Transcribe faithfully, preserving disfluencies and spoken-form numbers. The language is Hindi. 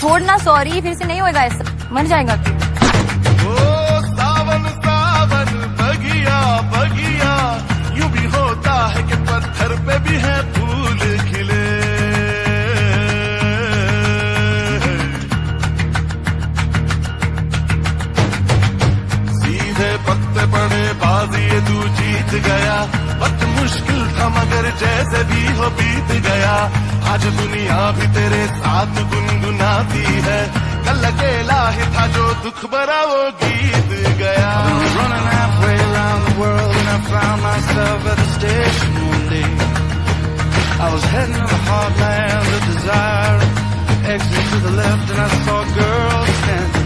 छोड़ना, सॉरी, फिर से नहीं होएगा ऐसा, मर जाएगा तू। ओ सावन सावन बगिया बगिया, यूं भी होता है कि पत्थर पे भी है फूल खिले। सीधे पत्ते पड़े बाजी ये तू जीत गया, वक्त मुश्किल था मगर जैसे भी हो बीत गया। आज दुनिया भी तेरे साथ गुनगुनाती है, कल अकेला ही था जो दुख भरा वो गीत गया। Running halfway around the world and I found myself at the station one day. I was heading to the heartland of desire, exit to the left and I saw a girl standing